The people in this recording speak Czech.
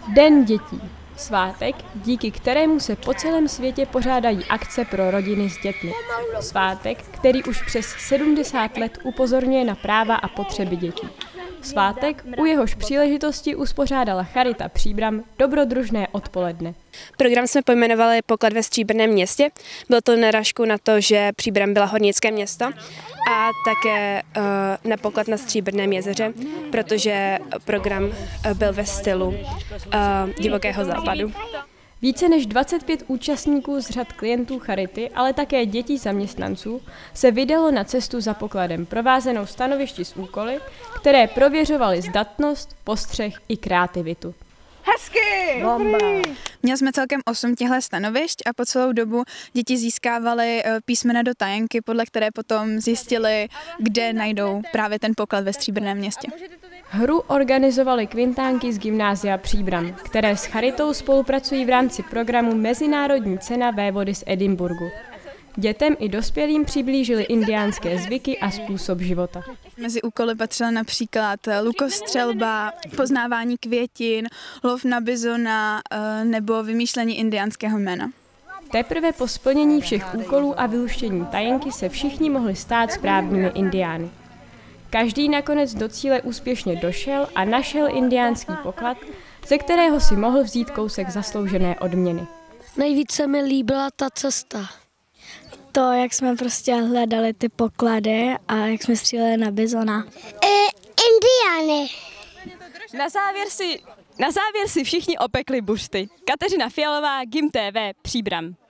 Den dětí. Svátek, díky kterému se po celém světě pořádají akce pro rodiny s dětmi. Svátek, který už přes 70 let upozorňuje na práva a potřeby dětí. Svátek, u jehož příležitosti uspořádala Charita Příbram dobrodružné odpoledne. Program jsme pojmenovali Poklad ve Stříbrném městě. Bylo to narážkou na to, že Příbram byla hornické město a také na poklad na Stříbrném jezeře, protože program byl ve stylu divokého západu. Více než 25 účastníků z řad klientů Charity, ale také dětí zaměstnanců, se vydalo na cestu za pokladem, provázenou stanovišti s úkoly, které prověřovaly zdatnost, postřeh i kreativitu. Hezky! Bomba. Měli jsme celkem 8 těchto stanovišť a po celou dobu děti získávaly písmena do tajenky, podle které potom zjistili, kde najdou právě ten poklad ve Stříbrném městě. Hru organizovaly kvintánky z gymnázia Příbram, které s Charitou spolupracují v rámci programu Mezinárodní cena vévody z Edinburghu. Dětem i dospělým přiblížili indiánské zvyky a způsob života. Mezi úkoly patřila například lukostřelba, poznávání květin, lov na bizona nebo vymýšlení indiánského jména. Teprve po splnění všech úkolů a vyluštění tajenky se všichni mohli stát správnými indiány. Každý nakonec do cíle úspěšně došel a našel indiánský poklad, ze kterého si mohl vzít kousek zasloužené odměny. Nejvíce mi líbila ta cesta. To, jak jsme prostě hledali ty poklady a jak jsme stříleli na bizona. Indiány. Na závěr si všichni opekli buřty. Kateřina Fialová, Gym TV, Příbram.